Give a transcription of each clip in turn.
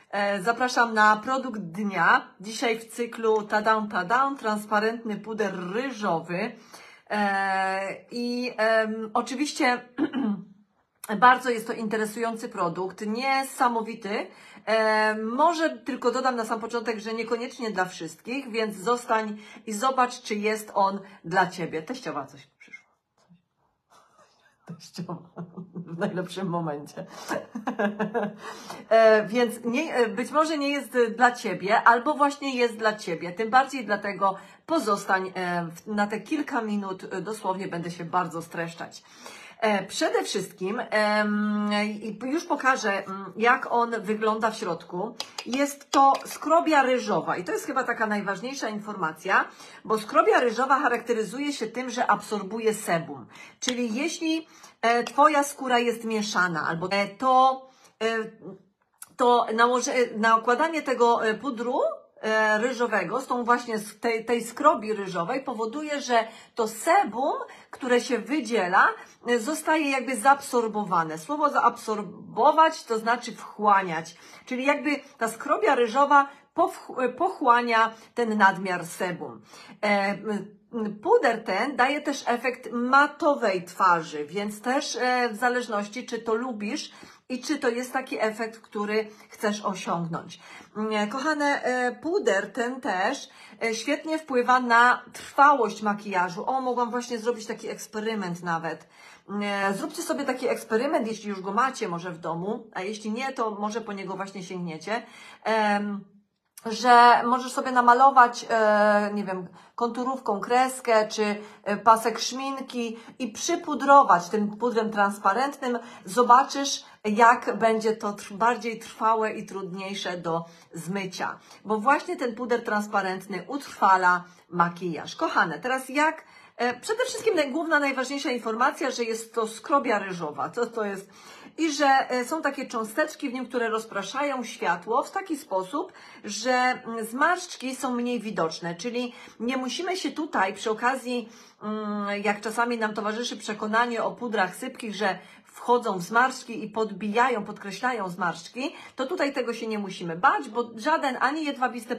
Zapraszam na produkt dnia. Dzisiaj w cyklu Tadam, transparentny puder ryżowy. Oczywiście bardzo jest to interesujący produkt, niesamowity. Może tylko dodam na sam początek, że niekoniecznie dla wszystkich, więc zostań i zobacz, czy jest on dla Ciebie. Teściowa coś przyszło. Teściowa w najlepszym momencie. Więc być może nie jest dla Ciebie, albo właśnie jest dla Ciebie. Tym bardziej dlatego pozostań na te kilka minut, dosłownie będę się bardzo streszczać. Przede wszystkim już pokażę, jak on wygląda w środku. Jest to skrobia ryżowa i to jest chyba taka najważniejsza informacja, bo skrobia ryżowa charakteryzuje się tym, że absorbuje sebum. Czyli jeśli Twoja skóra jest mieszana, albo to nakładanie tego pudru ryżowego, z tą właśnie tej skrobi ryżowej powoduje, że to sebum, które się wydziela, zostaje jakby zaabsorbowane. Słowo zaabsorbować to znaczy wchłaniać, czyli jakby ta skrobia ryżowa pochłania ten nadmiar sebum. Puder ten daje też efekt matowej twarzy, więc też w zależności, czy to lubisz i czy to jest taki efekt, który chcesz osiągnąć. Kochane, puder ten też świetnie wpływa na trwałość makijażu. O, mogłam właśnie zrobić taki eksperyment nawet. Zróbcie sobie taki eksperyment, jeśli już go macie może w domu, a jeśli nie, to może po niego właśnie sięgniecie. Że możesz sobie namalować, nie wiem, konturówką kreskę czy pasek szminki i przypudrować tym pudrem transparentnym. Zobaczysz, jak będzie to bardziej trwałe i trudniejsze do zmycia. Bo właśnie ten puder transparentny utrwala makijaż. Kochane, teraz jak? Przede wszystkim główna, najważniejsza informacja, że jest to skrobia ryżowa. Co to jest? I że są takie cząsteczki w nim, które rozpraszają światło w taki sposób, że zmarszczki są mniej widoczne. Czyli nie musimy się tutaj przy okazji, jak czasami nam towarzyszy przekonanie o pudrach sypkich, że wchodzą w zmarszczki i podbijają, podkreślają zmarszczki, to tutaj tego się nie musimy bać, bo żaden ani jedwabiste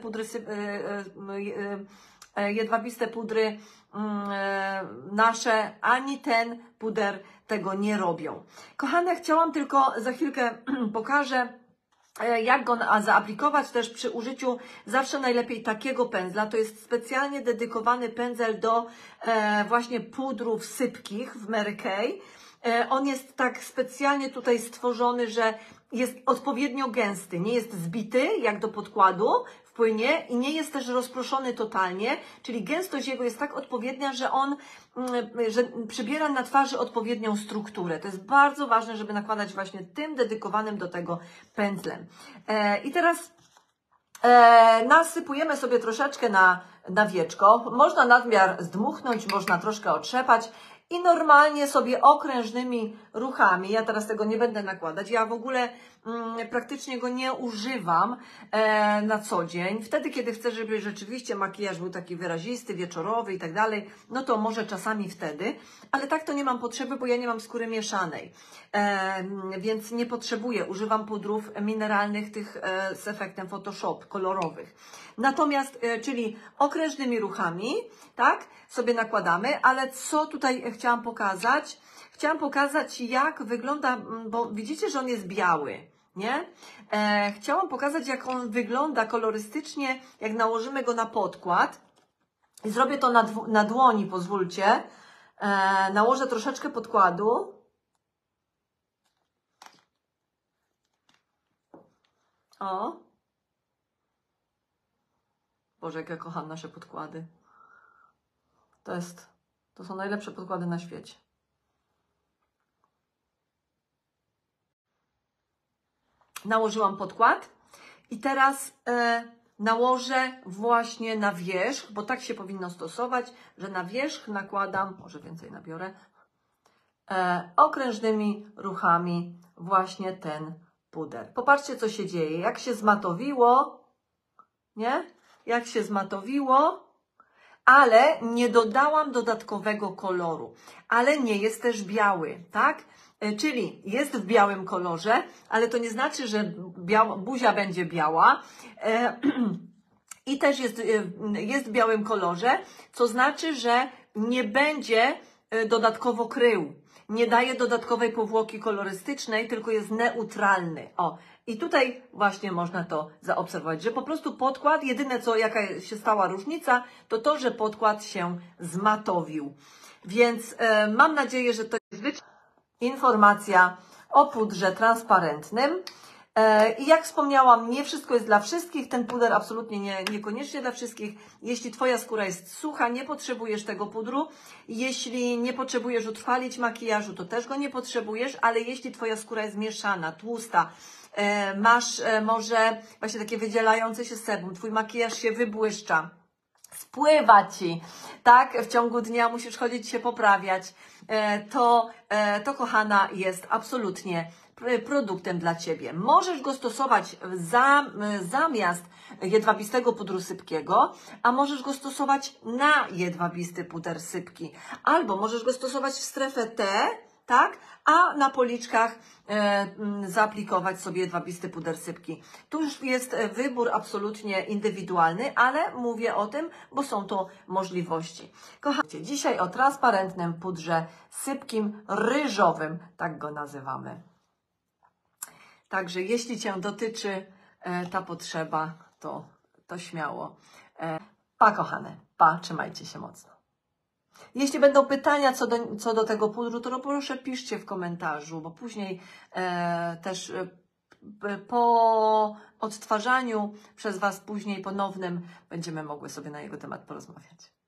pudry nasze, ani ten puder tego nie robią. Kochane, chciałam tylko za chwilkę pokażę, jak go zaaplikować też przy użyciu zawsze najlepiej takiego pędzla. To jest specjalnie dedykowany pędzel do właśnie pudrów sypkich w Mary Kay. On jest tak specjalnie tutaj stworzony, że jest odpowiednio gęsty, nie jest zbity jak do podkładu w płynie i nie jest też rozproszony totalnie, czyli gęstość jego jest tak odpowiednia, że on przybiera na twarzy odpowiednią strukturę. To jest bardzo ważne, żeby nakładać właśnie tym dedykowanym do tego pędzlem. I teraz nasypujemy sobie troszeczkę na wieczko. Można nadmiar zdmuchnąć, można troszkę otrzepać. I normalnie sobie okrężnymi ruchami, ja teraz tego nie będę nakładać, ja w ogóle praktycznie go nie używam na co dzień. Wtedy, kiedy chcę, żeby rzeczywiście makijaż był taki wyrazisty, wieczorowy i tak dalej, no to może czasami wtedy, ale tak to nie mam potrzeby, bo ja nie mam skóry mieszanej, więc nie potrzebuję, używam pudrów mineralnych, tych z efektem Photoshop, kolorowych. Natomiast, czyli okrężnymi ruchami, tak, sobie nakładamy, ale co tutaj chciałam pokazać? Chciałam pokazać, jak wygląda, bo widzicie, że on jest biały, nie? Chciałam pokazać, jak on wygląda kolorystycznie, jak nałożymy go na podkład. I zrobię to na dłoni, pozwólcie. Nałożę troszeczkę podkładu. O. Boże, jak ja kocham nasze podkłady. To są najlepsze podkłady na świecie. Nałożyłam podkład i teraz nałożę właśnie na wierzch, bo tak się powinno stosować, że na wierzch nakładam, może więcej nabiorę, okrężnymi ruchami właśnie ten puder. Popatrzcie, co się dzieje. Jak się zmatowiło, nie? Jak się zmatowiło, ale nie dodałam dodatkowego koloru. Ale nie jest też biały, tak? czyli jest w białym kolorze, ale to nie znaczy, że buzia będzie biała. I też jest w białym kolorze, co znaczy, że nie będzie dodatkowo krył. Nie daje dodatkowej powłoki kolorystycznej, tylko jest neutralny. O, i tutaj właśnie można to zaobserwować, że po prostu podkład, jedyne co, jaka się stała różnica, to to, że podkład się zmatowił. Więc mam nadzieję, że to jest informacja o pudrze transparentnym. I jak wspomniałam, nie wszystko jest dla wszystkich, ten puder absolutnie niekoniecznie dla wszystkich. Jeśli Twoja skóra jest sucha, nie potrzebujesz tego pudru. Jeśli nie potrzebujesz utrwalić makijażu, to też go nie potrzebujesz, ale jeśli Twoja skóra jest mieszana, tłusta, masz może właśnie takie wydzielające się sebum, Twój makijaż się wybłyszcza, spływa Ci, tak? W ciągu dnia musisz chodzić się poprawiać, to kochana jest absolutnie produktem dla Ciebie. Możesz go stosować zamiast jedwabistego pudru sypkiego, a możesz go stosować na jedwabisty puder sypki. Albo możesz go stosować w strefę T, tak? A na policzkach zaaplikować sobie jedwabisty puder sypki. Tu już jest wybór absolutnie indywidualny, ale mówię o tym, bo są to możliwości. Kochani, dzisiaj o transparentnym pudrze sypkim ryżowym, tak go nazywamy. Także jeśli Cię dotyczy ta potrzeba, to śmiało. Pa kochane, pa, trzymajcie się mocno. Jeśli będą pytania co do tego pudru, to proszę piszcie w komentarzu, bo później też po odtwarzaniu przez Was później ponownym będziemy mogły sobie na jego temat porozmawiać.